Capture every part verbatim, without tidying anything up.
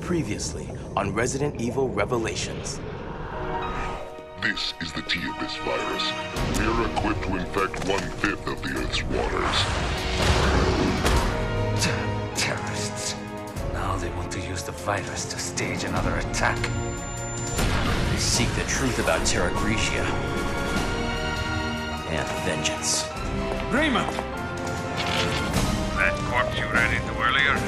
Previously on Resident Evil Revelations. This is the T-Abyss virus. We are equipped to infect one-fifth of the Earth's waters. Damn terrorists. Now they want to use the virus to stage another attack. They seek the truth about Terra Grigia. And vengeance. Raymond! That corpse you ran into earlier?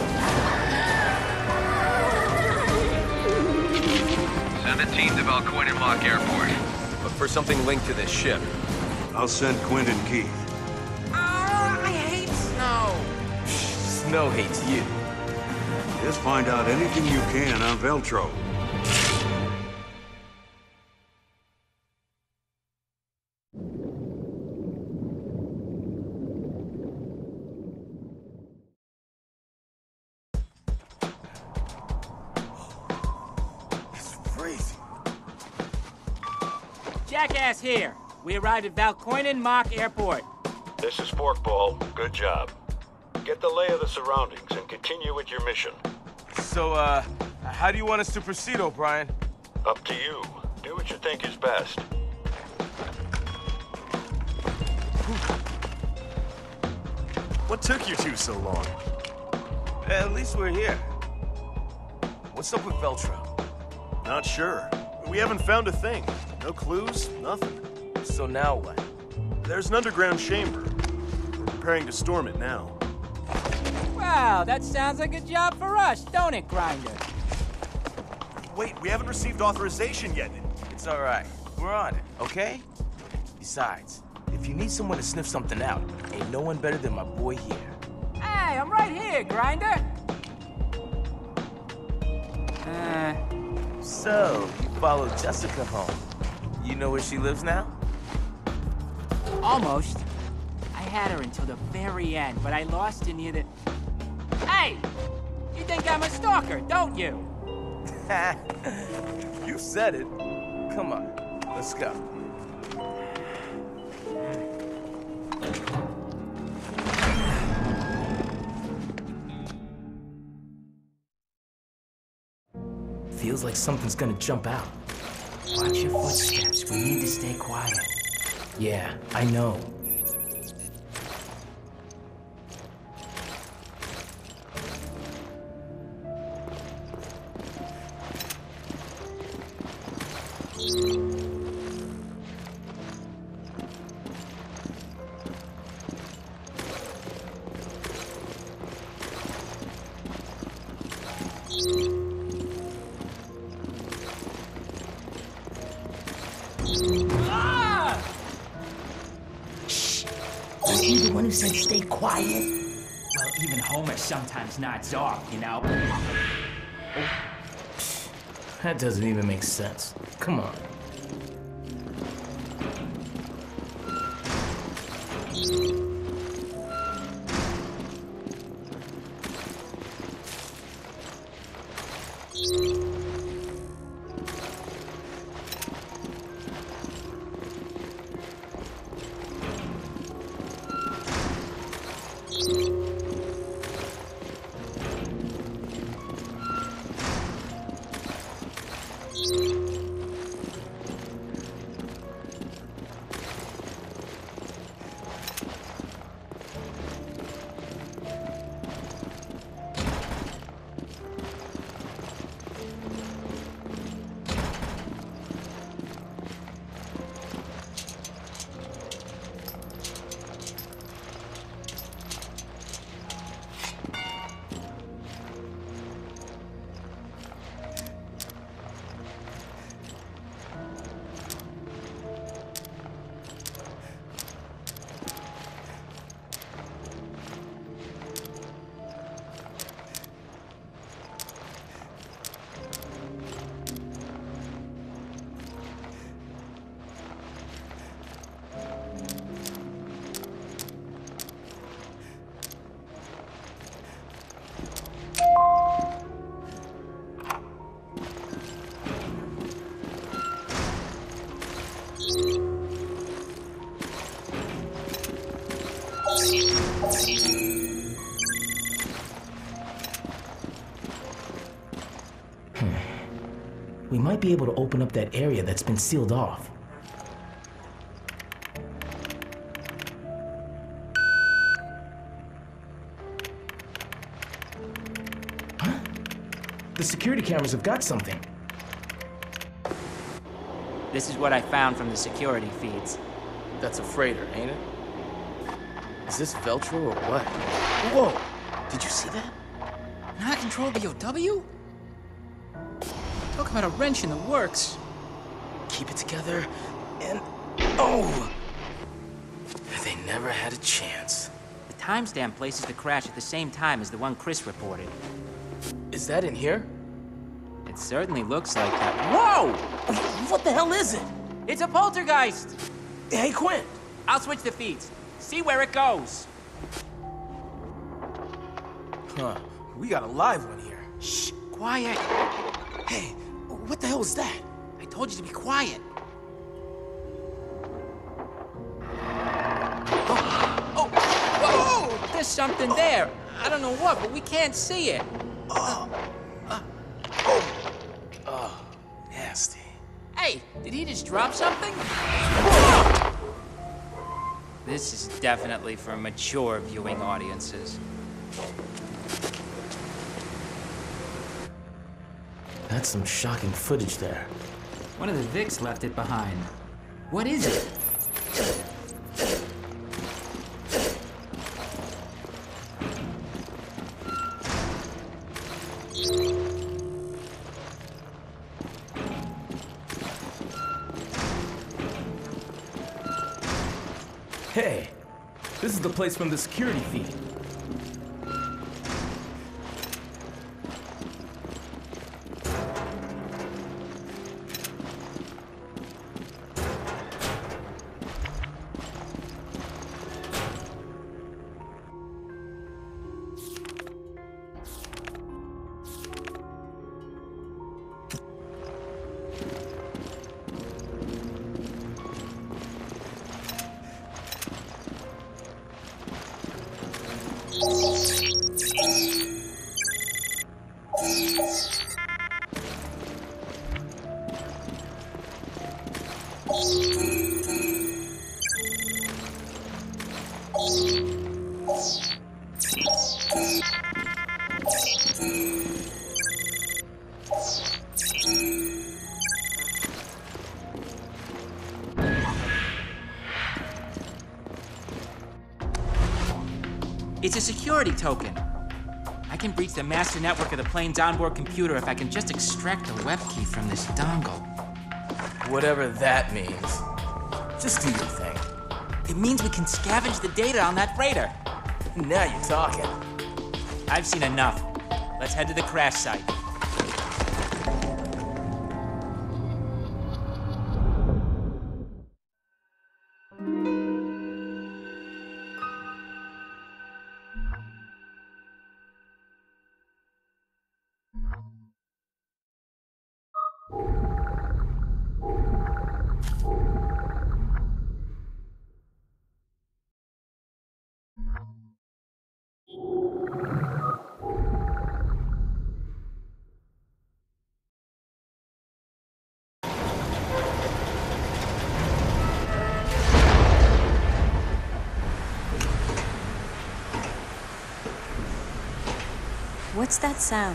Send a team to Valcoin Mock Airport. Look for something linked to this ship. I'll send Quint and Keith. Oh, I hate snow. Snow hates you. Just find out anything you can on Veltro. Jackass here. We arrived at Valcoin Mock Airport. This is Forkball. Good job. Get the lay of the surroundings and continue with your mission. So, uh, how do you want us to proceed, O'Brien? Up to you. Do what you think is best. What took you two so long? At least we're here. What's up with Veltro? Not sure. We haven't found a thing. No clues, nothing. So now what? There's an underground chamber. We're preparing to storm it now. Wow, that sounds like a job for us, don't it, Grinder? Wait, we haven't received authorization yet. It's all right. We're on it, okay? Besides, if you need someone to sniff something out, ain't no one better than my boy here. Hey, I'm right here, Grinder. Uh... So, you followed Jessica home. You know where she lives now? Almost. I had her until the very end, but I lost her near the... Hey! You think I'm a stalker, don't you? You said it. Come on, let's go. Feels like something's gonna jump out. Watch your footsteps. We need to stay quiet. Yeah, I know. Was he the one who said stay quiet? Well, even Homer sometimes nods off, you know? That doesn't even make sense. Come on. we might be able to open up that area that's been sealed off. Huh? The security cameras have got something. This is what I found from the security feeds. That's a freighter, ain't it? Is this Veltro or what? Whoa! Did you see that? Not control B O W? Talk about a wrench in the works. Keep it together, and... Oh! They never had a chance. The timestamp places the crash at the same time as the one Chris reported. Is that in here? It certainly looks like that. Whoa! What the hell is it? It's a poltergeist! Hey, Quint! I'll switch the feeds. See where it goes. Huh. We got a live one here. Shh, quiet. Hey, what the hell is that? I told you to be quiet. Oh, oh, whoa! There's something there. I don't know what, but we can't see it. Oh, uh, oh, oh, nasty. Hey, did he just drop something? Whoa! This is definitely for mature viewing audiences. That's some shocking footage there. One of the Vics left it behind. What is it? Hey, this is the place from the security feed. It's a security token. I can breach the master network of the plane's onboard computer if I can just extract the web key from this dongle. Whatever that means. Just do your thing. It means we can scavenge the data on that freighter. Now you're talking. I've seen enough. Let's head to the crash site. What's that sound?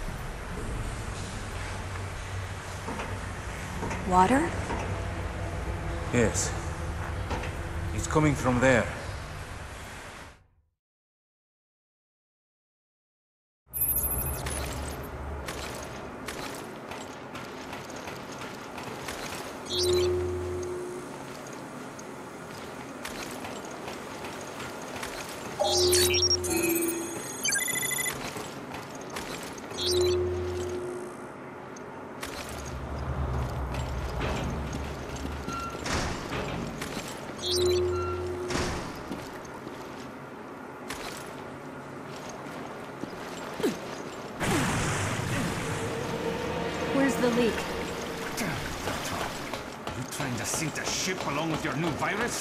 Water? Yes. It's coming from there. Where's the leak? You trying to sink the ship along with your new virus?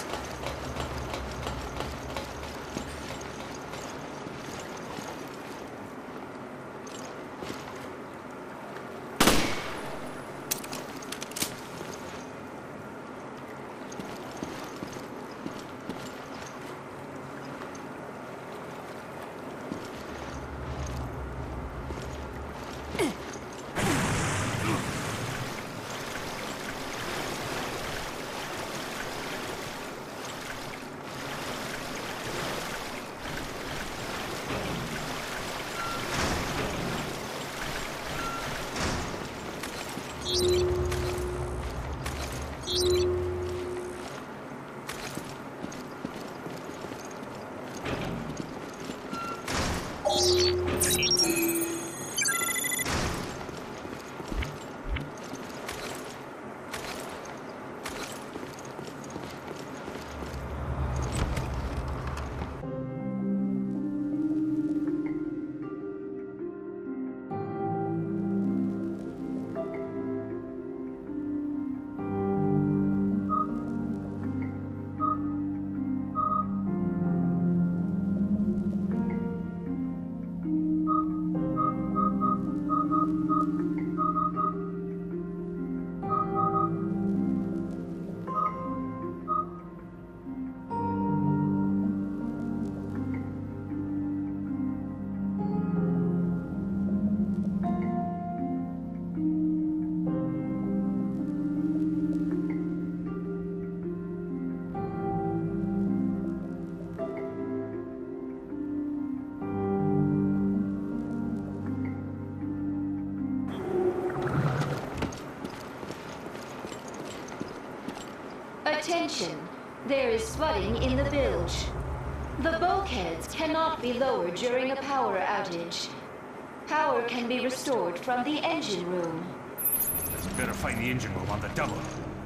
Attention! There is flooding in the bilge. The bulkheads cannot be lowered during a power outage. Power can be restored from the engine room. Let's better find the engine room on the double.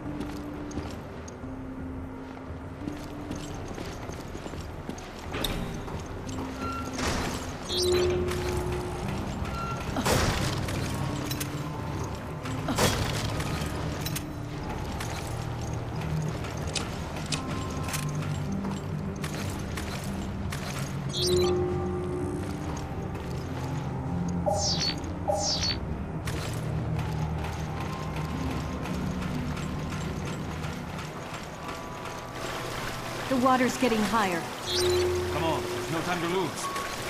The water's getting higher. Come on, there's no time to lose.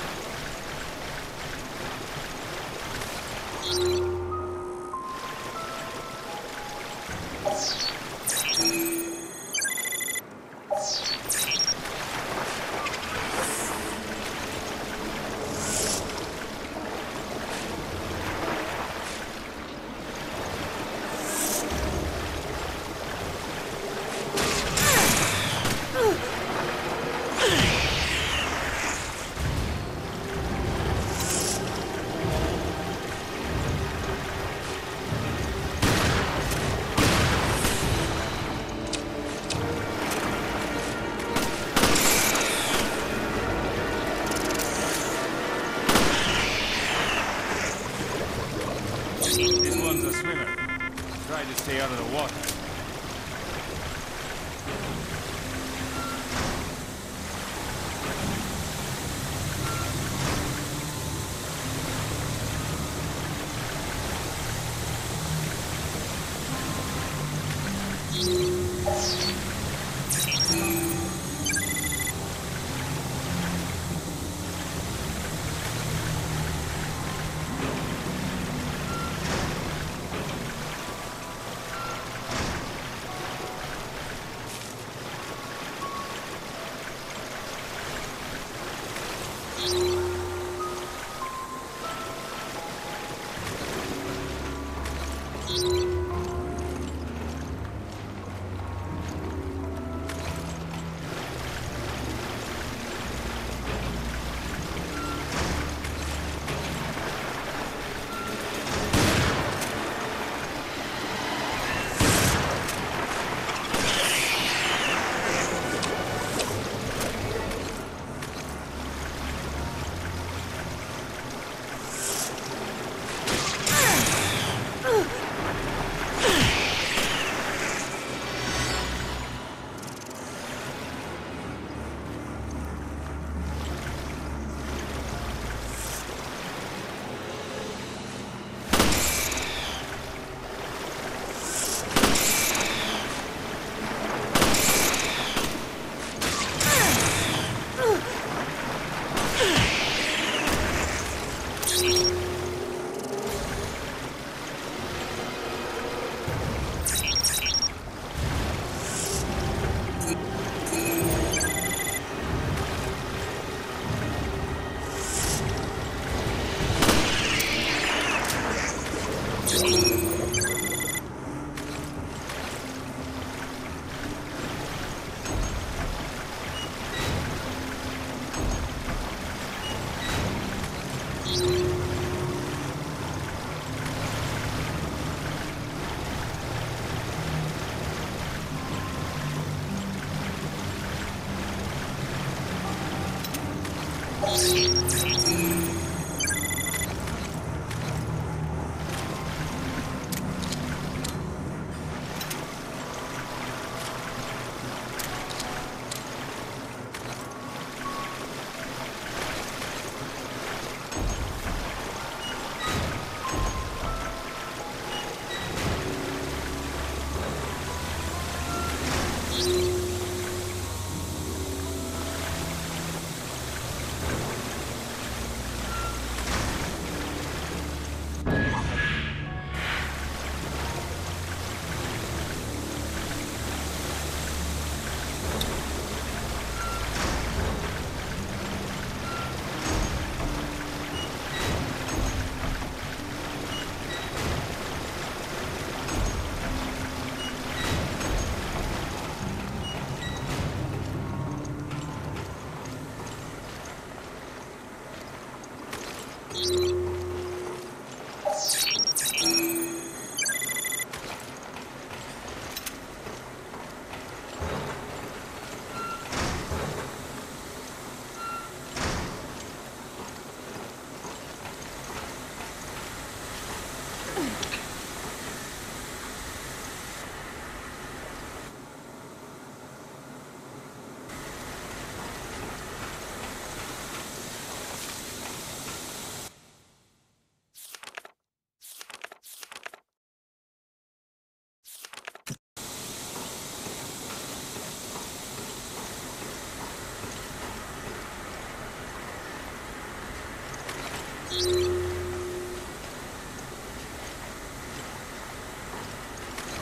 This one's a swimmer. Try to stay out of the water.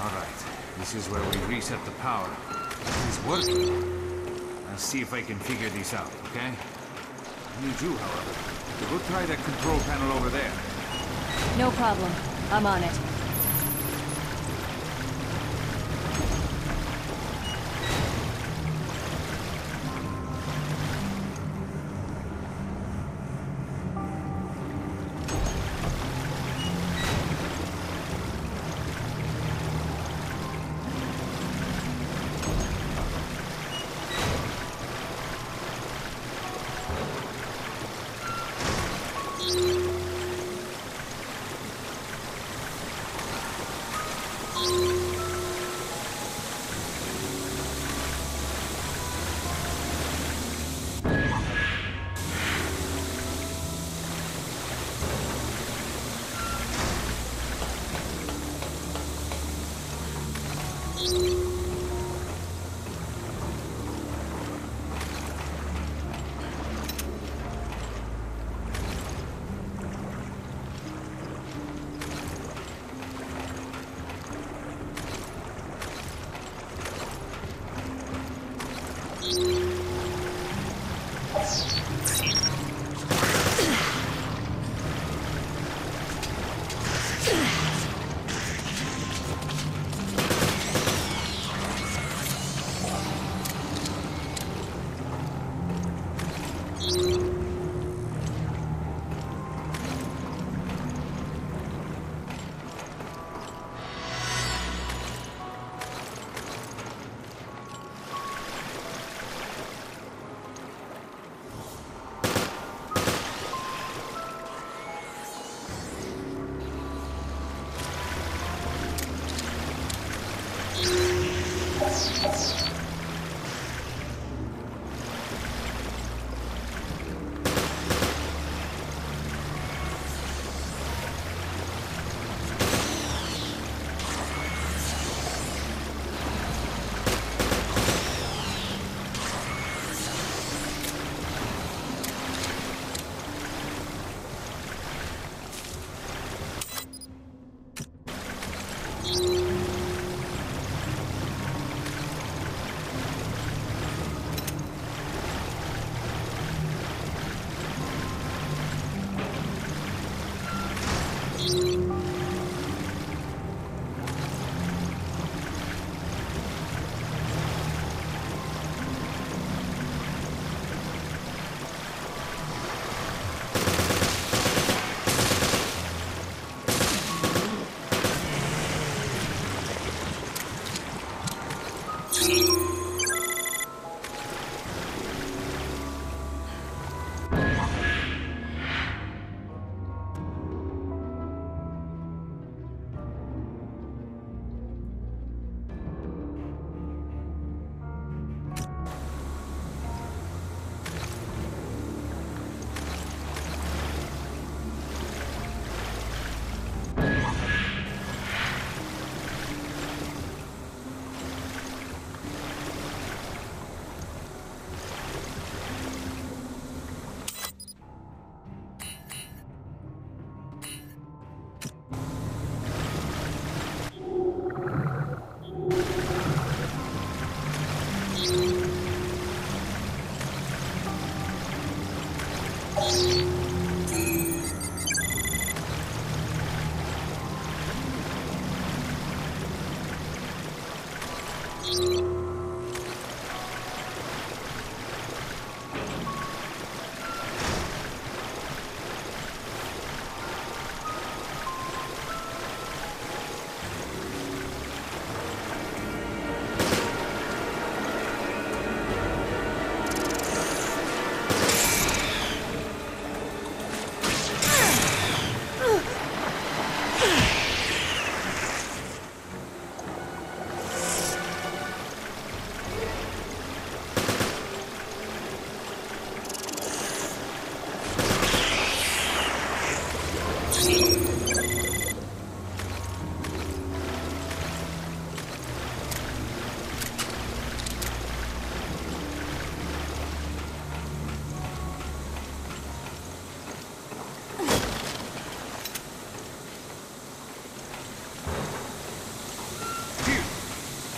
Alright, this is where we reset the power. It's working. I'll see if I can figure this out, okay? I need you, however, to go try that control panel over there. No problem. I'm on it.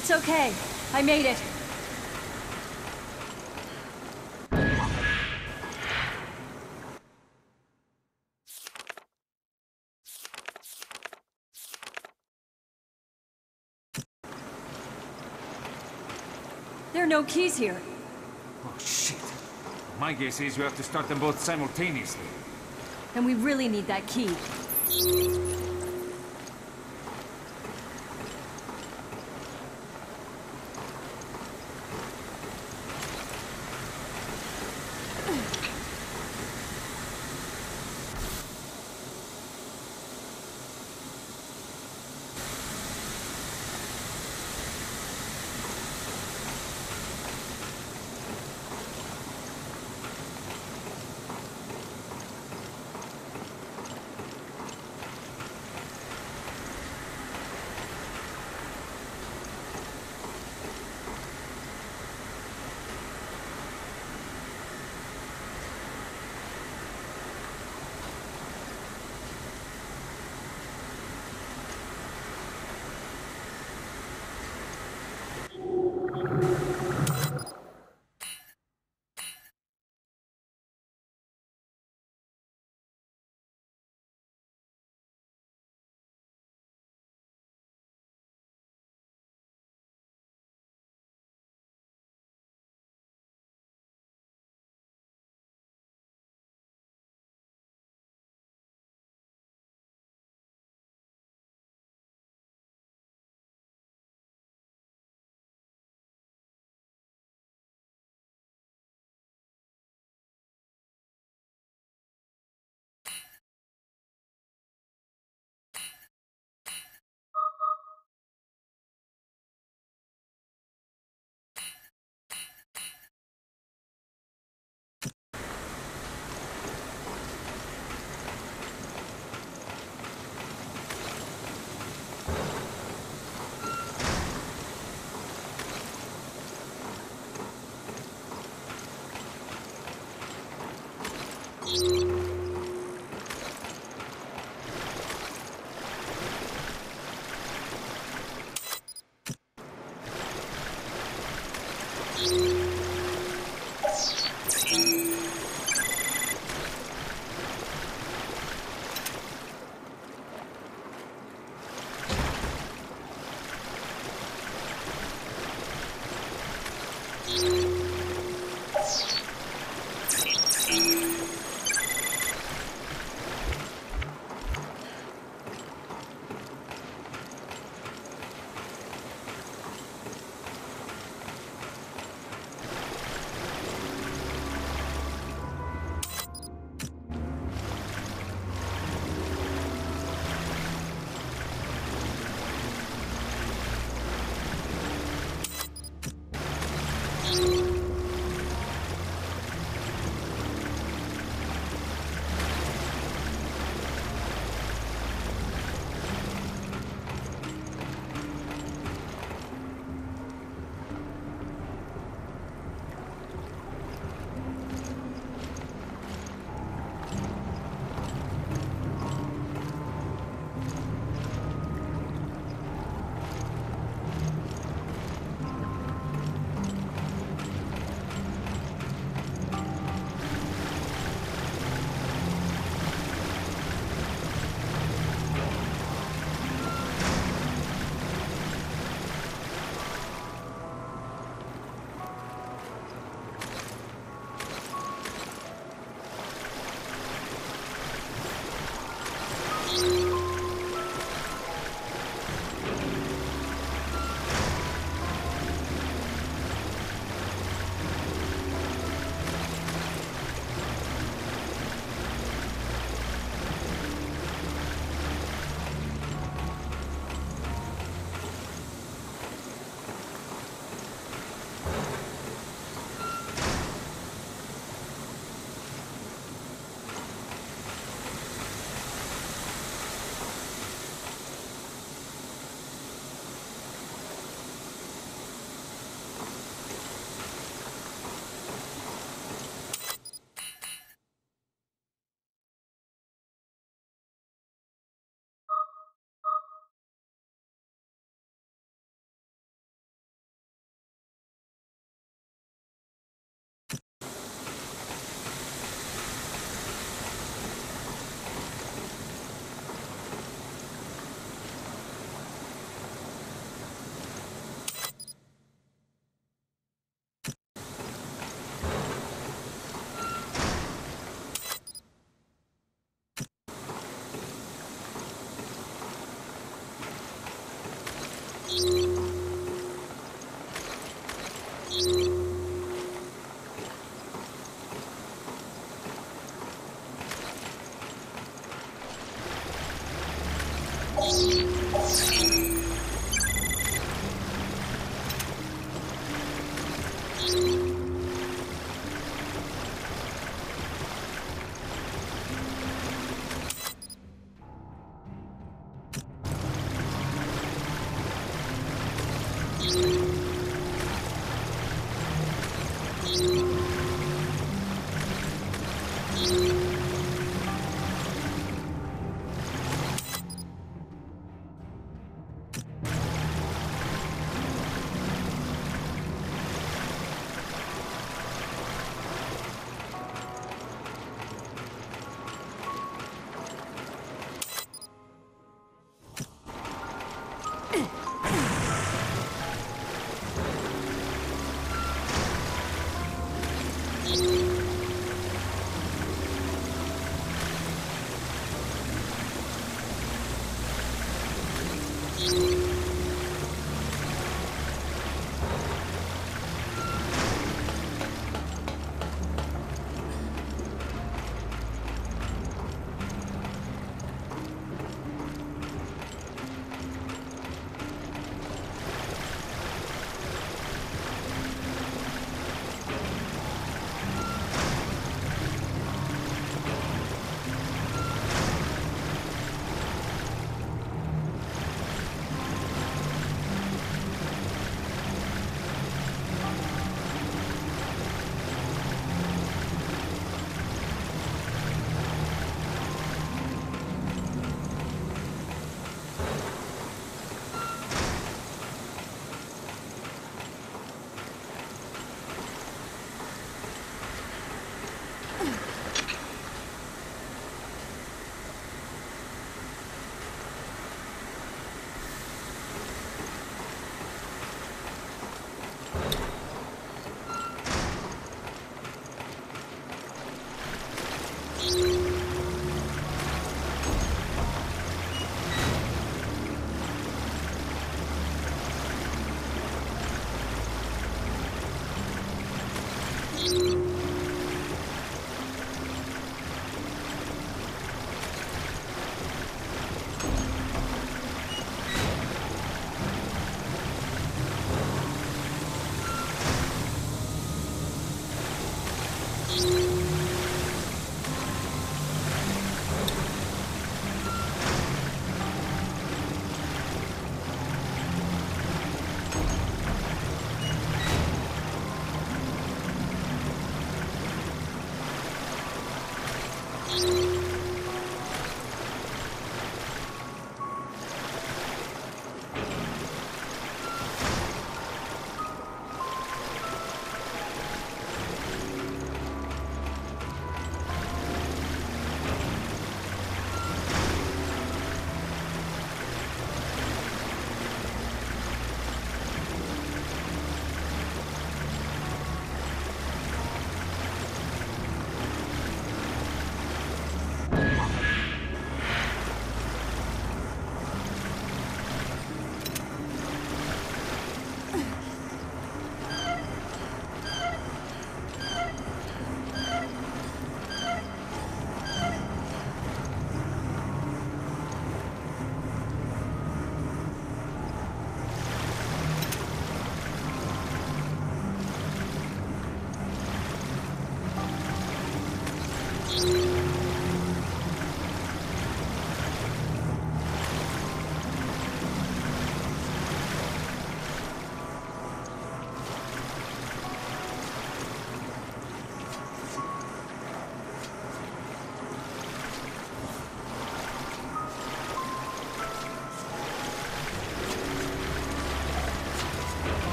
It's okay. I made it. There are no keys here. Oh, shit. My guess is you have to start them both simultaneously. And we really need that key.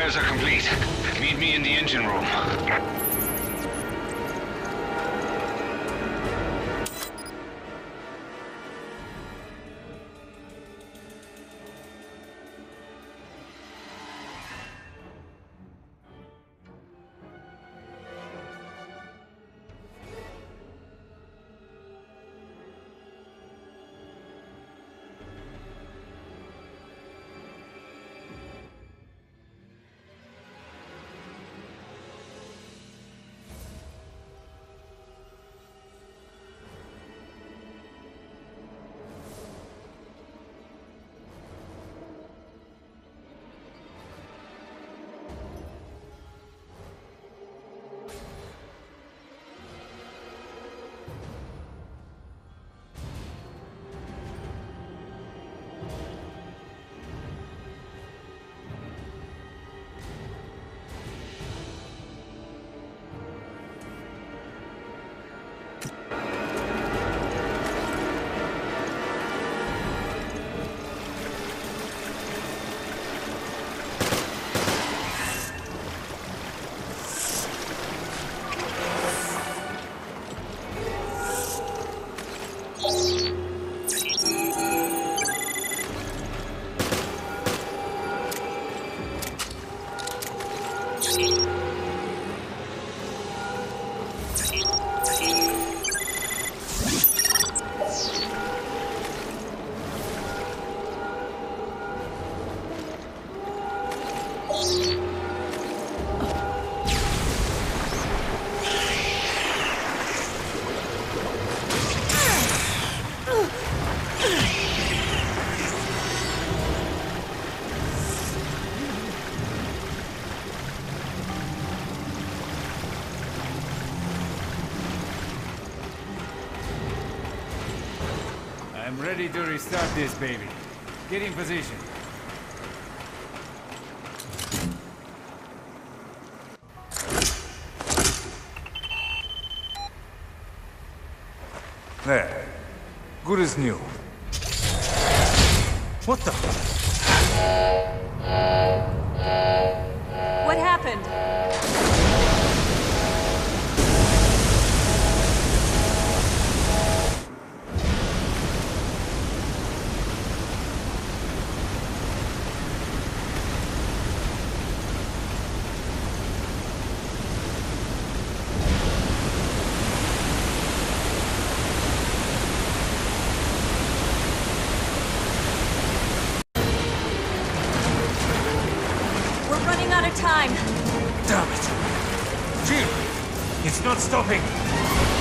repairs are complete. Meet me in the engine room. I'm ready to restart this baby. Get in position. There. Good as new. What the? What happened? Time. Damn it! Jill! It's not stopping!